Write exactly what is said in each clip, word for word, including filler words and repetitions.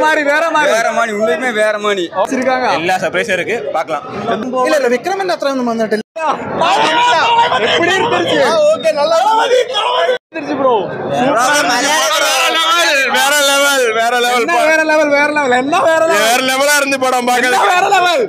மாதிரி வேற மாதிரி வேற மாதிரி உண்மையுமே வேற மாதிரி வச்சிருக்காங்க. எல்லா சர்ப்ரைஸும் இருக்கு, பார்க்கலாம். இல்ல இல்ல விக்ரமன் அത്ര ஒന്നും വന്നിട്ടില്ല. எப்படி இருந்துச்சு? ஓகே நல்லா இருந்துச்சு ப்ரோ. வேற லெவல் வேற லெவல் வேற லெவல் வேற லெவல் என்ன வேற லெவல் வேற லெவலா இருந்து படம் பார்க்க. வேற லெவல்.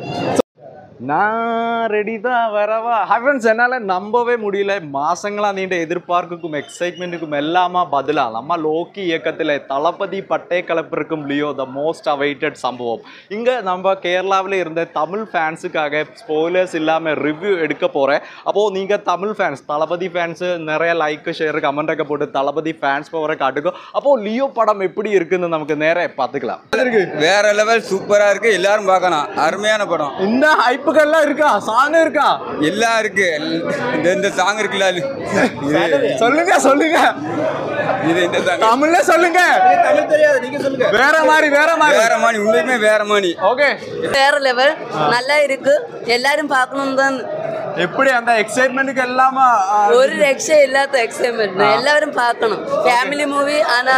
நான் ரெடி தான் வரவா. ஹைவன்ஸ் என்னால் நம்பவே முடியல. மாசங்களா நீண்ட எதிர்பார்ப்புக்கும் எக்ஸைட்மெண்ட்டுக்கும் எல்லாமா பதிலா நம்ம லோக்கி இயக்கத்தில் தளபதி பட்டே கலப்பிருக்கும் லியோ த மோஸ்ட் அவைட்டட் சம்பவம். இங்கே நம்ம கேரளாவில் இருந்த தமிழ் ஃபேன்ஸுக்காக ஸ்பாய்லர்ஸ் இல்லாமல் ரிவ்யூ எடுக்க போகிறேன். அப்போது நீங்கள் தமிழ் ஃபேன்ஸ் தளபதி ஃபேன்ஸு நிறைய லைக்கு ஷேர் கமெண்ட்டொക്കെ போட்டு தளபதி ஃபேன்ஸ் பவரை காட்டுக்கும். அப்போது லியோ படம் எப்படி இருக்குன்னு நமக்கு நேராக பார்த்துக்கலாம். வேற லெவல் சூப்பராக இருக்குது, எல்லாரும் பார்க்கலாம். அருமையான படம். இந்த ஹைப்பு எல்லாம் இருக்கா? சாங் இருக்கா? எல்லாம் இருக்கு. இந்த சாங் இருக்குல்ல, சொல்லுங்க சொல்லுங்க. இது இந்த சாங் தமிழ்ல சொல்லுங்க. தமிழ் தெரியாது, நீங்க சொல்லுங்க. வேற மாதிரி வேற மாதிரி வேற மாதிரி உண்மையுமே வேற மாதிரி. ஓகே வேற லெவல் நல்லா இருக்கு, எல்லாரும் பார்க்கணும் தான். எப்படி அந்த எக்ஸைட்மெண்ட்டுக்கு எல்லாமா ஒரு ரெக்ஷே இல்லாத எக்ஸைட்மெண்ட், எல்லாரும் பார்க்கணும். ஃபேமிலி மூவி, ஆனா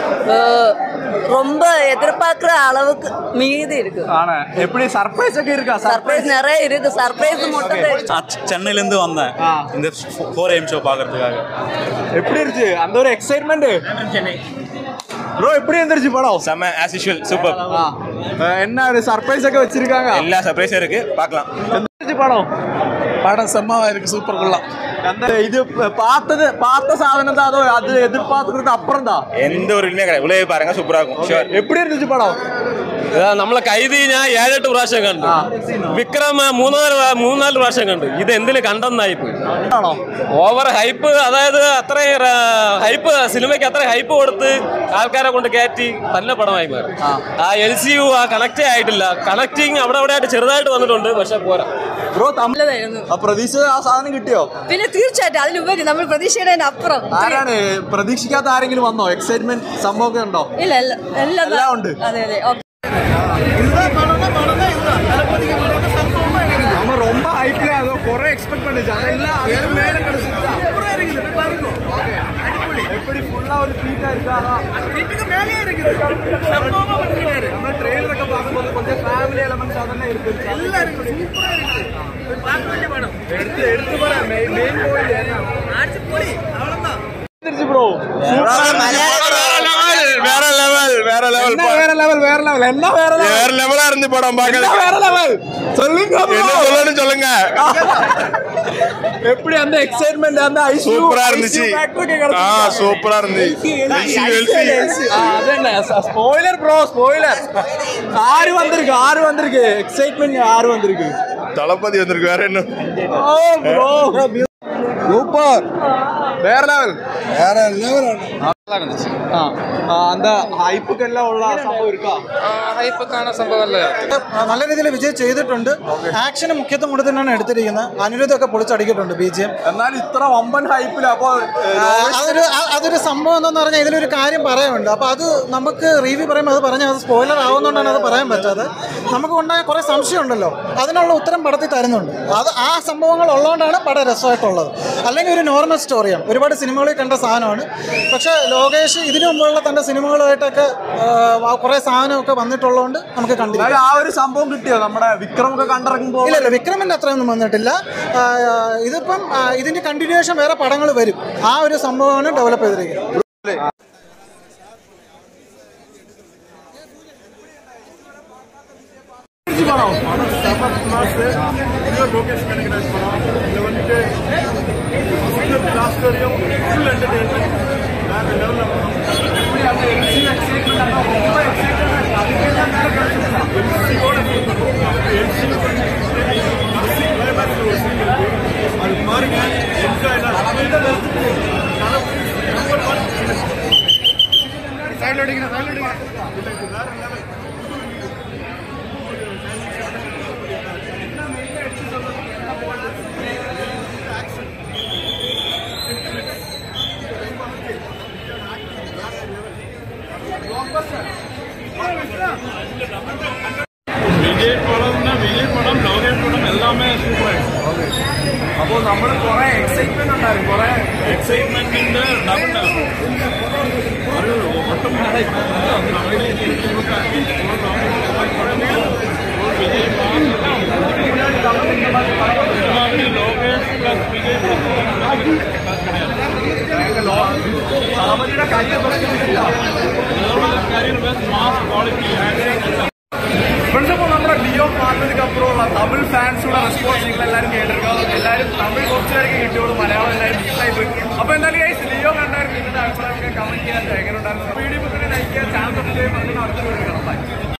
ரொம்ப எதிர்பார்க்குற அளவுக்கு மீதி இருக்கு. ஆனா எப்படி சர்ப்ரைஸ் ഒക്കെ இருக்கா? சர்ப்ரைஸ் நிறைய இருக்கு. சர்ப்ரைஸ் மட்டும். சென்னையில இருந்து வந்தேன் இந்த ஃபோர் ஏஎம் ஷோ பார்க்கறதுக்காக. எப்படி இருந்துச்சு அந்த ஒரு எக்ஸைட்மெண்ட்? சென்னை ப்ரோ எப்படி இருந்துச்சு படம்? செம ஆஸ் யூஷுவல் சூப்பர். என்ன ஒரு சர்ப்ரைஸ் ഒക്കെ வச்சிருக்காங்க. எல்லா சர்ப்ரைஸும் இருக்கு, பார்க்கலாம். இருந்துச்சு படம்? படம் செம்மவா இருக்கு, சூப்பர் கொள்ளலாம். அந்த இது பார்த்தது பார்த்த சாதனம் தான், அதோ அது எதிர்பார்த்துக்கிறது அப்புறம் தான். எந்த ஒரு இதுவுமே கிடையாது, உள்ளே பாருங்க, சூப்பரா இருக்கும். எப்படி இருந்துச்சு படம்? നമ്മളെ കൈതി ഞാൻ ഏഴെട്ട് പ്രാവശ്യം കണ്ടു. വിക്രം മൂന്നാല് മൂന്നാല് പ്രാവശ്യം കണ്ടു. ഇത് എന്തിനു കണ്ടെന്നായി പോയി. ഓവർ ഹൈപ്പ്, അതായത് അത്രയും ഹൈപ്പ്, സിനിമയ്ക്ക് അത്ര ഹൈപ്പ് കൊടുത്ത് ആൾക്കാരെ കൊണ്ട് കയറ്റി നല്ല പടമായി മാറി. ആ എൽ സി യു ആ കണക്റ്റേ ആയിട്ടില്ല. കണക്റ്റിങ് അവിടെ അവിടെ ആയിട്ട് ചെറുതായിട്ട് വന്നിട്ടുണ്ട്, പക്ഷെ പോരാ. ബ്രോ തമിഴായിരുന്നു. പ്രതീക്ഷ ആ സാധനം കിട്ടിയോ? പിന്നെ തീർച്ചയായിട്ടും അതിലുപരി നമ്മൾ പ്രതീക്ഷയുടെ അപ്പുറം. ആരാണ് പ്രതീക്ഷിക്കാത്ത ആരെങ്കിലും വന്നോ? എക്സൈറ്റ്മെന്റ് സംഭവമൊക്കെ ഉണ്ടോ? ഇല്ല എല്ലാം ഉണ്ട്. അതെ അതെ. நம்ம ரொம்ப ஹைப்ல அதோ குறை எக்ஸ்பெக்ட் பண்ணிச்சு. அதெல்லாம் அதே மேல கிடைச்சிருச்சா? எப்படி ஃபுல்லா ஒரு பீக்கா இருக்கா? வீட்டுக்கு மேலேயே இருக்குது. சம்பவமா பண்ணிட்டாரு. நம்ம ட்ரெயிலரக்க பாக்கும்போது கொஞ்சம் ஃபேமிலி எலிமெண்ட்ஸ் அதெல்லாம் இருக்கு. எல்லாம் இருக்கு, சூப்பரா இருக்கு. பார்க்க வேண்டிய படம். எடுத்து எடுத்து போற மெயின் மெயின் போய் ஆச்சு போய் அவ்வளவுதான். தெரிஞ்சு ப்ரோ வேற லெவல் வேற லெவல் வேற லெவல் வேற லெவல் என்ன வேற லெவல் வேற லெவலா இருந்து படம் பார்க்க. வேற லெவல் சொல்லுங்க என்ன சொல்லணும் சொல்லுங்க. எப்படி அந்த எக்ஸைட்மென்ட் அந்த ஐஸ் சூப்பரா இருந்துச்சு. ஆ சூப்பரா இருந்துச்சு. அதென்ன ஸ்பாயிலர் ப்ரோ, ஸ்பாயிலர். ஆறு வந்திருக்கு, ஆறு வந்திருக்கு. எக்ஸைட்மென்ட் ஆறு வந்திருக்கு. தளபதி வந்திருக்கு, வேற என்ன? Oh bro super. வேற லெவல் வேற லெவல். நல்லா இருந்துச்சு. அந்த ഹൈപ്പൊക്കെല്ലാം ഉള്ള സംഭവം இருக்கா? ഹൈപ്പൊക്കെയാണ് സംഭവം. നല്ല രീതിയിൽ വിജയ് ചെയ്തിട്ടുണ്ട്. ആക്ഷന് മുഖ്യത്വം കൊടുത്തിട്ടാണ് എടുത്തിരിക്കുന്നത്. അനിരുദ്ധൊക്കെ പൊളിച്ചടിക്കിട്ടുണ്ട് ബി ജി എം. എന്നാൽ ഇത്ര വമ്പൻ ഹൈപ്പിൽ അപ്പോൾ അതൊരു അതൊരു സംഭവം എന്താണെന്ന് പറഞ്ഞാൽ ഇതിലൊരു കാര്യം പറയാനുണ്ട്. അപ്പോൾ അത് നമുക്ക് റിവ്യൂ പറയുമ്പോൾ അത് പറഞ്ഞാൽ അത് സ്പോയിലർ ആവുന്നതുകൊണ്ടാണ് അത് പറയാൻ പറ്റാതെ. നമുക്ക് ഉണ്ടായ കുറേ സംശയം ഉണ്ടല്ലോ, അതിനുള്ള ഉത്തരം പടത്തിൽ തരുന്നുണ്ട്. അത് ആ സംഭവങ്ങൾ ഉള്ളതുകൊണ്ടാണ് പടം രസമായിട്ടുള്ളത്. അല്ലെങ്കിൽ ഒരു നോർമൽ സ്റ്റോറിയാണ്. ഒരുപാട് സിനിമകളിൽ കണ്ട സാധനമാണ്. പക്ഷേ ലോകേഷ് ഇതിനു മുമ്പുള്ള തൻ്റെ സിനിമകളുമായിട്ടൊക്കെ കുറേ സാധനമൊക്കെ വന്നിട്ടുള്ളതുകൊണ്ട് നമുക്ക് കണ്ടില്ല. ആ ഒരു സംഭവം കിട്ടിയോ? നമ്മുടെ വിക്രമൊക്കെ കണ്ടിറങ്ങുമ്പോൾ? ഇല്ല ഇല്ല വിക്രമിൻ്റെ അത്രയൊന്നും വന്നിട്ടില്ല. ഇതിപ്പം ഇതിൻ്റെ കണ്ടിന്യൂവേഷൻ വേറെ പടങ്ങൾ വരും. ആ ഒരു സംഭവമാണ് ഡെവലപ്പ് ചെയ്തിരിക്കുന്നത്. லோகேஷ் கனகராஜ் படம். இதில் வந்துட்டு லாஸ்டோரியும் ஃபுல் என்டர்டெயின்மெண்ட் வேறு லெவலில் படம். எப்படி அந்த எல்சி எக்ஸைட்மெண்ட் ரொம்ப எக்ஸைட்மெண்ட் அதுக்கெல்லாம் மேலே கிடைச்சிருக்கா? எல்சியோட எல்சி எல்சி கிளைமேக்ஸில் ஒரு சீன் இருக்கு, அது பாருங்க. என்ஜாய் எல்லாம் சைடில் அடிக்கிறேன் சைடில் அடிக்கிறேன் வேறு லெவல். വിജയ് പടം വിജയ് പടം ലോകേഷ് പടം എല്ലാമേ സൂപ്പറായിരുന്നു. അപ്പോൾ നമ്മൾ കുറെ എക്സൈറ്റ്മെന്റ് ഉണ്ടായിരുന്നു, കുറെ എക്സൈറ്റ്മെന്റിന്റെ ഒരു ഫ്രണ്ട്സപ്പോൾ നമ്മുടെ ലിയോ പാർട്ടിക്ക് അപ്പുറമുള്ള തമിഴ് ഫാൻസുള്ള റെസ്പോൺസ് നിങ്ങൾ എല്ലാവരും കേട്ടിരിക്കുക. എല്ലാവരും തമിഴ് കുറച്ചുപേർക്ക് കിട്ടിയോളൂ, മലയാളം എല്ലാവരും മിക്സായി പോയി. അപ്പോൾ എന്തായാലും ഗൈസ് ലിയോ കണ്ടായിരുന്നു നിങ്ങളുടെ അഭിപ്രായമൊക്കെ കമന്റ് ചെയ്യാൻ എങ്ങനെ ഉണ്ടായിരുന്നു. വീഡിയോ ലൈക്ക് ചെയ്യാൻ ചാനൽ സബ്സ്ക്രൈബ് ചെയ്യുക. അടുത്ത വീഡിയോ കാണാം.